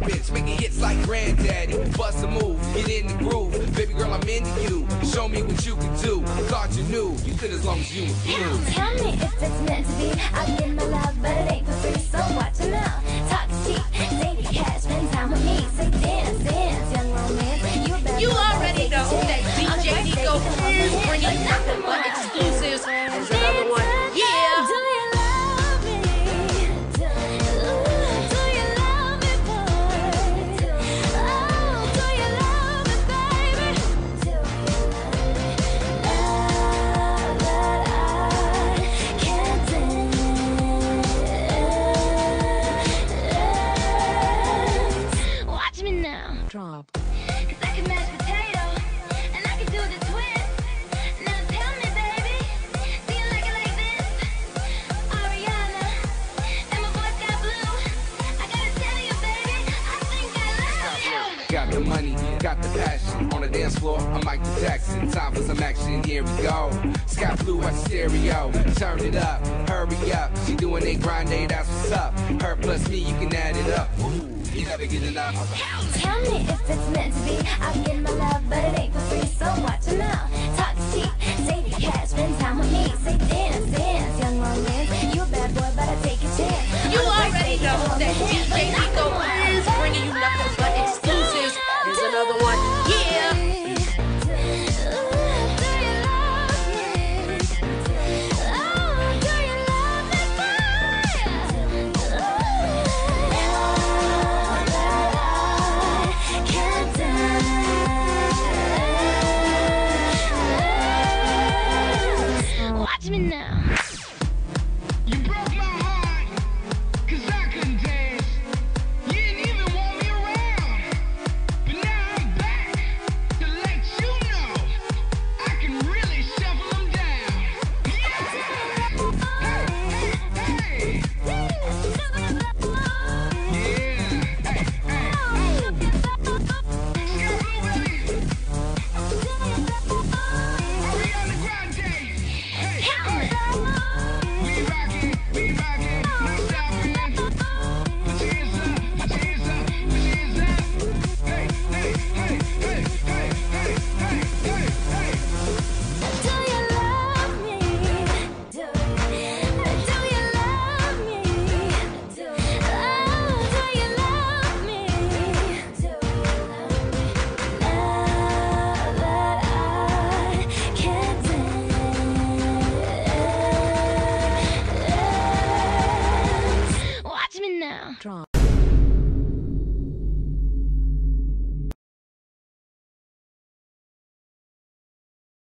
bitch, making hits like granddaddy. Bust a move, get in the groove. Baby girl, I'm into you. Show me what you can do. Thought you knew, you could as long as you was blue. Tell me if it's meant to be. I'll give my love, but it ain't for free. So watch it now. Talk cheap, save your cash, spend time with me. Say dance, dance, young romance. You already know that DJ Nico is bringing nothing but exclusives. There's another one. Yeah. Do you love me? Do you love me, boy? Oh, do you love me, baby? Do you love me? Love that I can't dance. Watch me now. Drop. 'Cause I can mash potato, and I can do the twist. Now tell me, baby, do you like it like this? Ariana, and my voice got blue. I gotta tell you, baby, I think I love you. Got the money, got the passion. On the dance floor, I'm Michael Jackson. Time for some action, here we go. Sky blue at the stereo. Turn it up, hurry up. She doing a grande, that's what's up. Her plus me, you can add it up. Ooh, you never get enough. Tell me if it's meant to be. I'll give my love, but it ain't for free. So watch it now. Talk cheap, save your cash, spend time with me. Say dance, dance, young romance. You a bad boy, but I take a chance. You already know that DJ Nico is bringing you nothing but exclusives. There's another one. Yeah. Watch me now. You broke my heart, 'cause I couldn't dance. You didn't even want me around. But now I'm back to let you know I can really shuffle them down. Yeah! Hey, hey, hey! Yeah! Hey, hey! Oh! Ariana Grande! Hey, hey! We rockin', no stopping. Put your hands up, put your hands up, put your hands up. Hey, hey, hey, hey, hey, hey, hey, hey, hey. Do you love me? Do you love me? Do you love me? Do you love me? Love that I can't dance. Watch me now. Drop.